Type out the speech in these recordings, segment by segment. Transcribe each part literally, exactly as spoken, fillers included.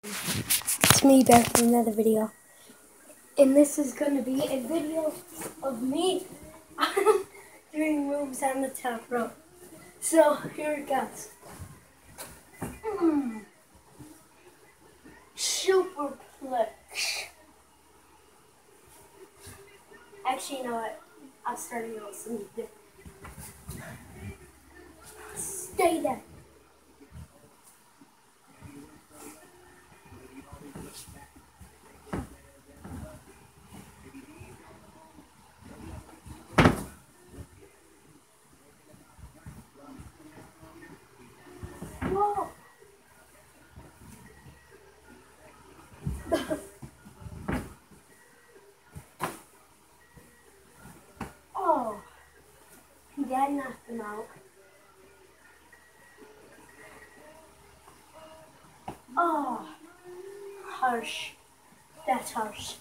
It's me back with another video, and this is going to be a video of me doing moves on the top rope. So here it goes. Mm. Superplex. Actually, you know what? I'll start it with something different. Stay there. Whoa. Oh, that knocked him out. Oh, harsh. That's harsh.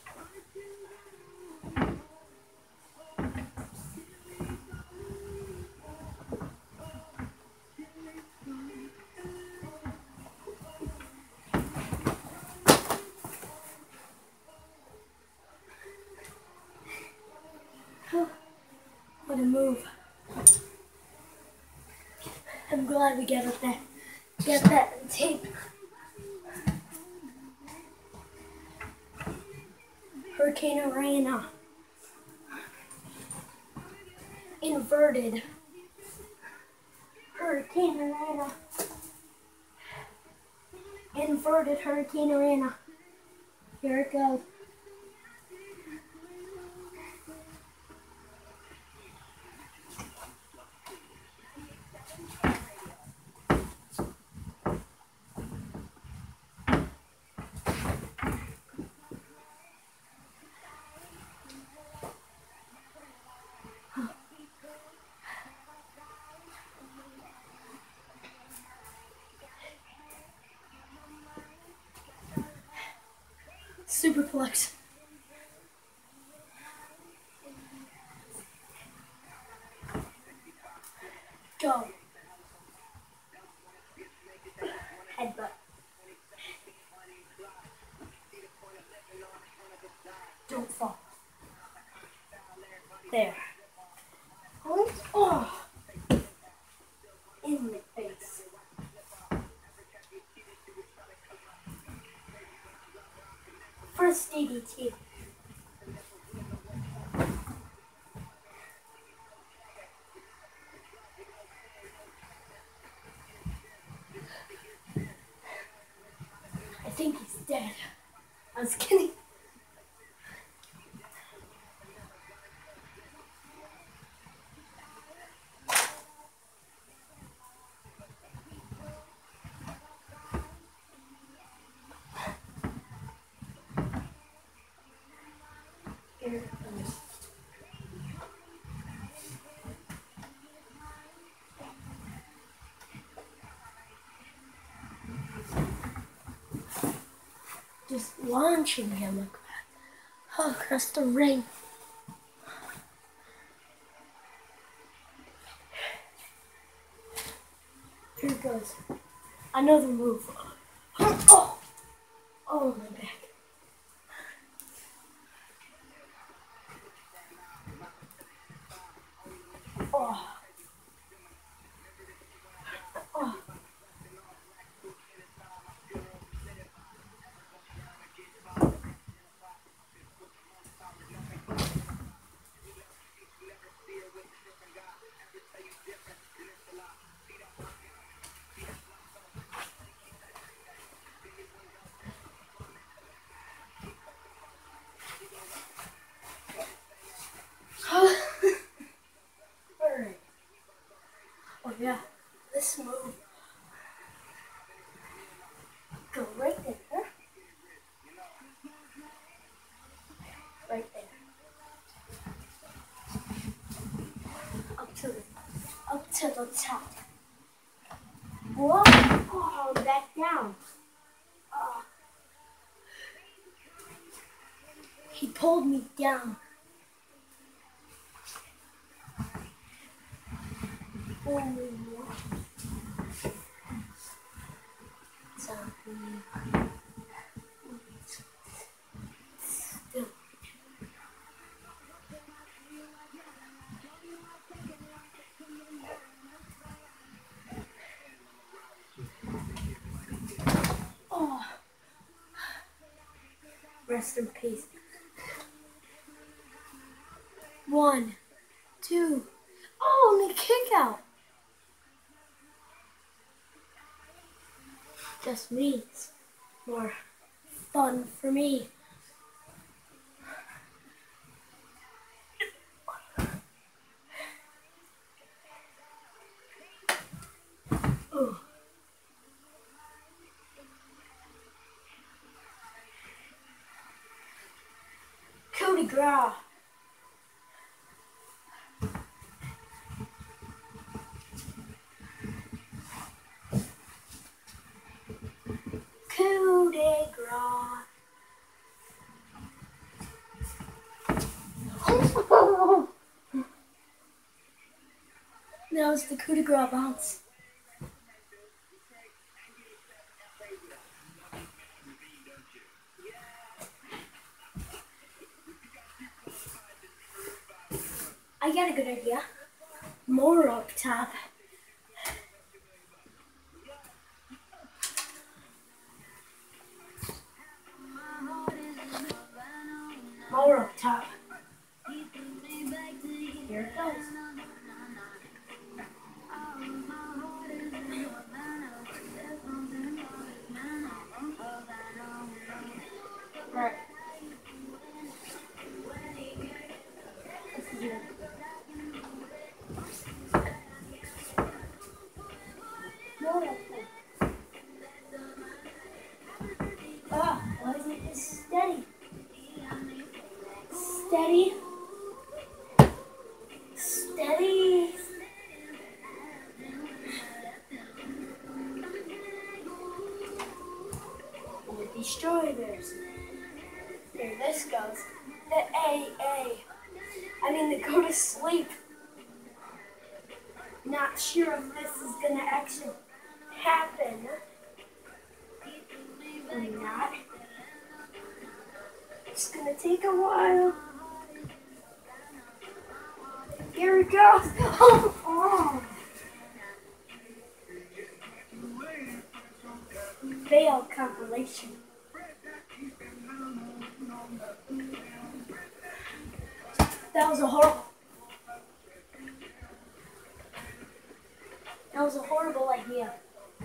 What a move. I'm glad we got that, got that tape. Hurricanrana. Inverted. Hurricanrana. Inverted Hurricanrana. Here it goes. Superplex. Go. Headbutt. Don't fall. There. Oh. In the face. First D D T. I think he's dead. I was kidding. Here it goes. Just launching him like that. Oh, across the ring. Here it goes. Another move. Oh, oh my back. Oh. Oh. Alright. Oh yeah, this move. Go right there. Right there. Up to the up to the top. Whoa! Oh, back down. Oh. He pulled me down. Oh. Something. Rest in peace. One, two. Oh, and a kick out. Just means more fun for me. Ooh. Coup de grace. Coup de grace. That was the coup de grace bounce. I got a good idea. More up top. More up top. Here it goes. Right. This is it. More up top. Ah, why isn't it steady? Steady. Steady. And the destroyers. Here this goes. The A A. I mean the go to sleep. Not sure if this is gonna actually happen. Or not. It's gonna take a while. Here it goes. Oh, oh. Fail compilation. That was a horrible. That was a horrible idea.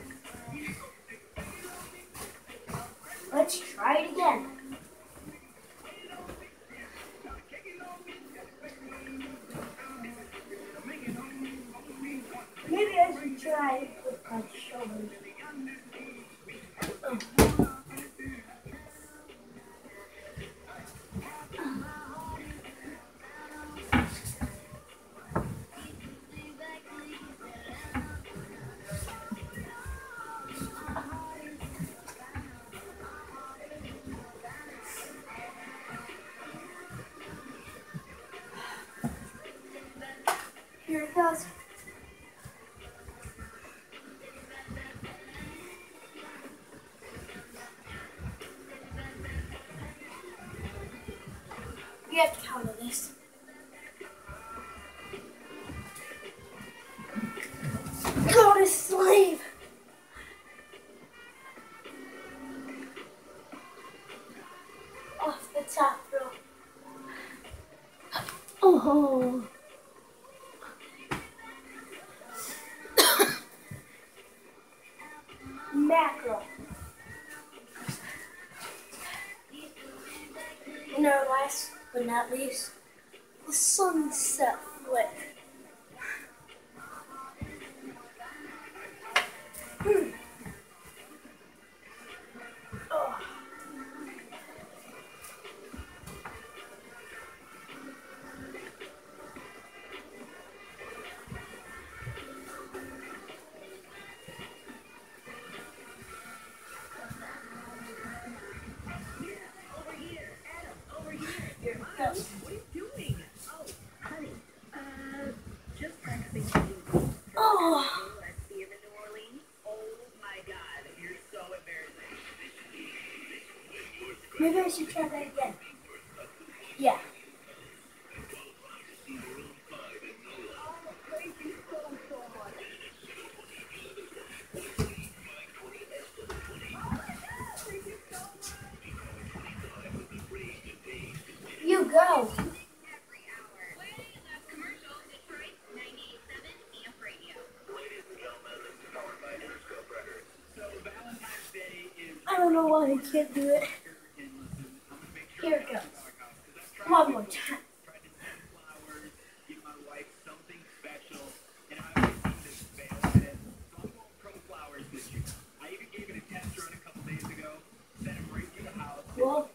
Let's try it again. Maybe I should try it with my shoulders. Oh. Here it goes. We have to counter this. Go to sleep. Off the top rope. Oh. Macro. And our last but not least, the sunset flip. Hmm. Oh. Oh. Maybe I should try that again. Yeah. go. I don't know why I can't do it. Here it goes. One more time. Well,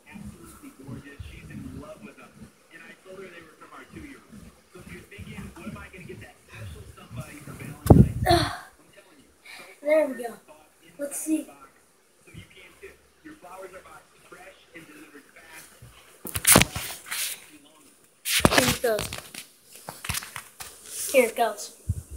there we go. Let's see. Here it goes. Here it goes.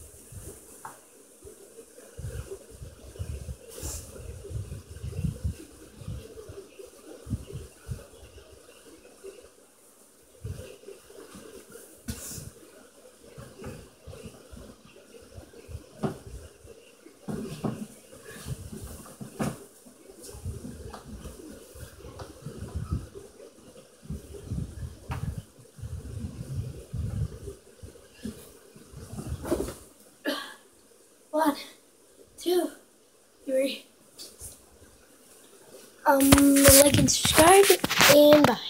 One, two, three. Um, like and subscribe, and bye.